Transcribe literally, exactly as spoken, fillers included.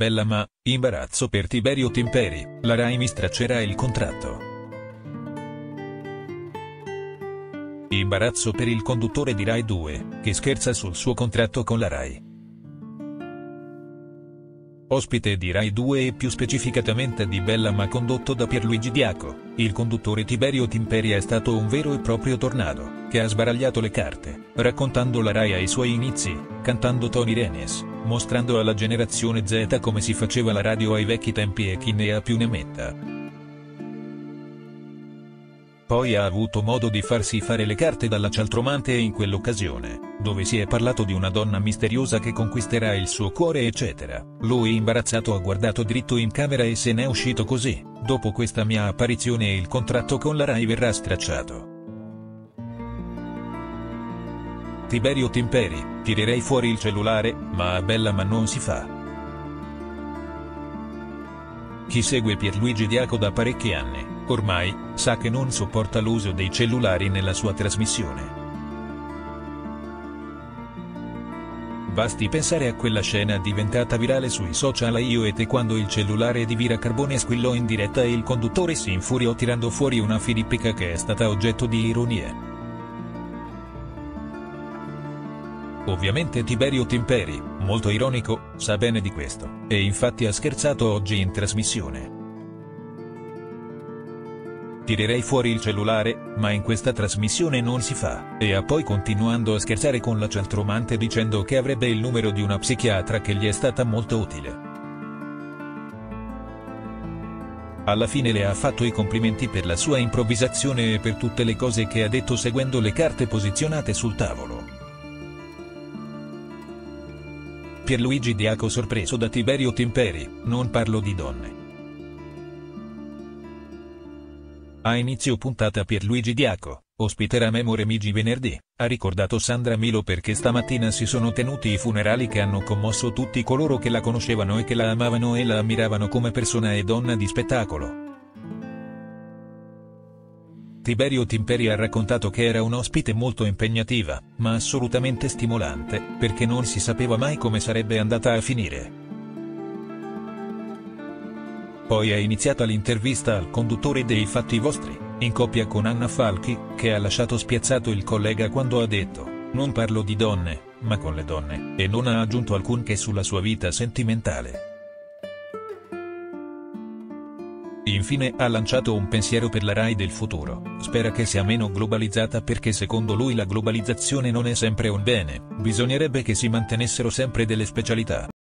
Bella ma, imbarazzo per Tiberio Timperi, la Rai mi straccerà il contratto. Imbarazzo per il conduttore di Rai due, che scherza sul suo contratto con la Rai. Ospite di Rai due e più specificatamente di Bella ma condotto da Pierluigi Diaco, il conduttore Tiberio Timperi è stato un vero e proprio tornado, che ha sbaragliato le carte, raccontando la Rai ai suoi inizi, cantando Tony Renes, mostrando alla generazione Z come si faceva la radio ai vecchi tempi e chi ne ha più ne metta. Poi ha avuto modo di farsi fare le carte dalla cialtromante in quell'occasione, dove si è parlato di una donna misteriosa che conquisterà il suo cuore eccetera. Lui imbarazzato ha guardato dritto in camera e se n'è uscito così: dopo questa mia apparizione il contratto con la Rai verrà stracciato. Tiberio Timperi, tirerei fuori il cellulare, ma a Bella ma non si fa. Chi segue Pierluigi Diaco da parecchi anni, ormai, sa che non sopporta l'uso dei cellulari nella sua trasmissione. Basti pensare a quella scena diventata virale sui social a Io e te quando il cellulare di Vira Carbone squillò in diretta e il conduttore si infuriò tirando fuori una filippica che è stata oggetto di ironie. Ovviamente Tiberio Timperi, molto ironico, sa bene di questo, e infatti ha scherzato oggi in trasmissione. Tirerei fuori il cellulare, ma in questa trasmissione non si fa, e ha poi continuando a scherzare con la cialtromante dicendo che avrebbe il numero di una psichiatra che gli è stata molto utile. Alla fine le ha fatto i complimenti per la sua improvvisazione e per tutte le cose che ha detto seguendo le carte posizionate sul tavolo. Pierluigi Diaco sorpreso da Tiberio Timperi, non parlo di donne. A inizio puntata Pierluigi Diaco, ospiterà Memo Remigi venerdì, ha ricordato Sandra Milo perché stamattina si sono tenuti i funerali che hanno commosso tutti coloro che la conoscevano e che la amavano e la ammiravano come persona e donna di spettacolo. Tiberio Timperi ha raccontato che era un'ospite molto impegnativa, ma assolutamente stimolante, perché non si sapeva mai come sarebbe andata a finire. Poi è iniziata l'intervista al conduttore dei Fatti Vostri, in coppia con Anna Falchi, che ha lasciato spiazzato il collega quando ha detto: "Non parlo di donne, ma con le donne", e non ha aggiunto alcun che sulla sua vita sentimentale. Infine ha lanciato un pensiero per la Rai del futuro, spera che sia meno globalizzata perché secondo lui la globalizzazione non è sempre un bene, bisognerebbe che si mantenessero sempre delle specialità.